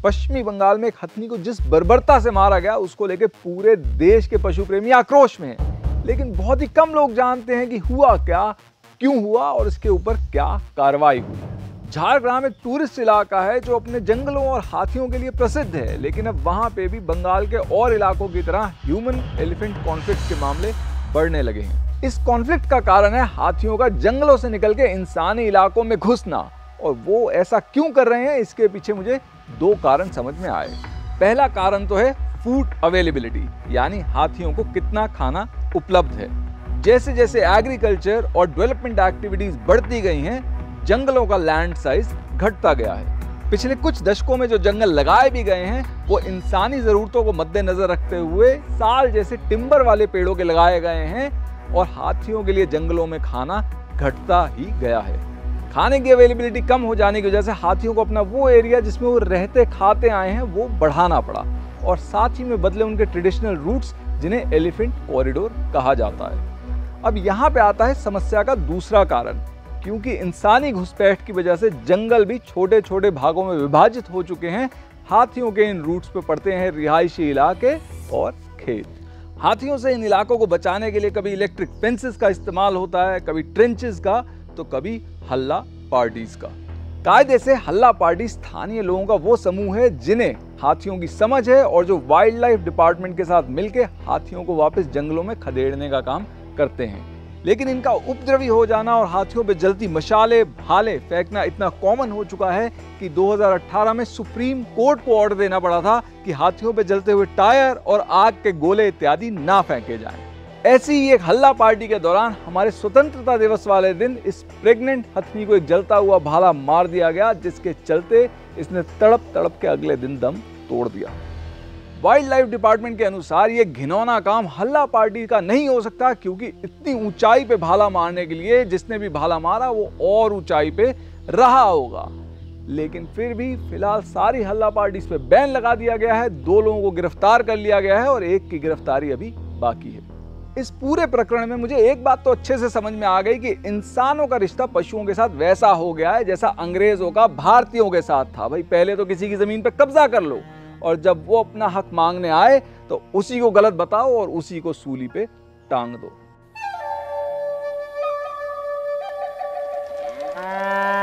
पश्चिमी बंगाल में एक हथनी को जिस बर्बरता से मारा गया उसको लेकर पूरे देश के पशु प्रेमी आक्रोश में हैं। लेकिन बहुत ही कम लोग जानते हैं कि हुआ क्या, क्यों हुआ और इसके ऊपर क्या कार्रवाई हुई। झारग्राम एक टूरिस्ट इलाका है जो अपने जंगलों और हाथियों के लिए प्रसिद्ध है, लेकिन अब वहां पे भी बंगाल के और इलाकों की तरह ह्यूमन एलिफेंट कॉन्फ्लिक्ट के मामले बढ़ने लगे हैं। इस कॉन्फ्लिक्ट का कारण है हाथियों का जंगलों से निकल के इंसानी इलाकों में घुसना, और वो ऐसा क्यों कर रहे हैं इसके पीछे मुझे दो कारण समझ में आए। पहला कारण तो है फूड अवेलेबिलिटी, यानी हाथियों को कितना खाना उपलब्ध है। जैसे जैसे एग्रीकल्चर और डेवलपमेंट एक्टिविटीज बढ़ती गई हैं, जंगलों का लैंड साइज घटता गया है। पिछले कुछ दशकों में जो जंगल लगाए भी गए हैं वो इंसानी जरूरतों को मद्देनजर रखते हुए साल जैसे टिम्बर वाले पेड़ों के लगाए गए हैं, और हाथियों के लिए जंगलों में खाना घटता ही गया है। खाने की अवेलेबिलिटी कम हो जाने की वजह से हाथियों को अपना वो एरिया जिसमें वो रहते खाते आए हैं वो बढ़ाना पड़ा, और साथ ही में बदले उनके ट्रेडिशनल रूट्स जिन्हें एलिफेंट कॉरिडोर कहा जाता है। अब यहाँ पे आता है समस्या का दूसरा कारण, क्योंकि इंसानी घुसपैठ की वजह से जंगल भी छोटे छोटे भागों में विभाजित हो चुके हैं। हाथियों के इन रूट्स पे पड़ते हैं रिहायशी इलाके और खेत। हाथियों से इन इलाकों को बचाने के लिए कभी इलेक्ट्रिक फेंसेस का इस्तेमाल होता है, कभी ट्रेंचेस का, तो कभी हल्ला पार्टीज का। कायदे से हल्ला पार्टी स्थानीय लोगों का वो समूह है जिन्हें हाथियों की समझ है और जो वाइल्ड लाइफ डिपार्टमेंट के साथ मिलकर हाथियों को वापस जंगलों में खदेड़ने का काम करते हैं। लेकिन इनका उपद्रवी हो जाना और हाथियों पे जलती मशाले भाले फेंकना इतना कॉमन हो चुका है कि 2018 में सुप्रीम कोर्ट को ऑर्डर देना पड़ा था कि हाथियों पे जलते हुए टायर और आग के गोले इत्यादि ना फेंके जाएं। ऐसी ही एक हल्ला पार्टी के दौरान हमारे स्वतंत्रता दिवस वाले दिन इस प्रेग्नेंट हथनी को एक जलता हुआ भाला मार दिया गया, जिसके चलते इसने तड़प तड़प के अगले दिन दम तोड़ दिया। वाइल्ड लाइफ डिपार्टमेंट के अनुसार ये घिनौना काम हल्ला पार्टी का नहीं हो सकता, क्योंकि इतनी ऊंचाई पे भाला मारने के लिए जिसने भी भाला मारा वो और ऊंचाई पे रहा होगा। लेकिन फिर भी फिलहाल सारी हल्ला पार्टी पे बैन लगा दिया गया है। 2 लोगों को गिरफ्तार कर लिया गया है और एक की गिरफ्तारी अभी बाकी है। इस पूरे प्रकरण में मुझे एक बात तो अच्छे से समझ में आ गई कि इंसानों का रिश्ता पशुओं के साथ वैसा हो गया है जैसा अंग्रेजों का भारतीयों के साथ था। भाई पहले तो किसी की जमीन पे कब्जा कर लो, और जब वो अपना हक मांगने आए तो उसी को गलत बताओ और उसी को सूली पे टांग दो।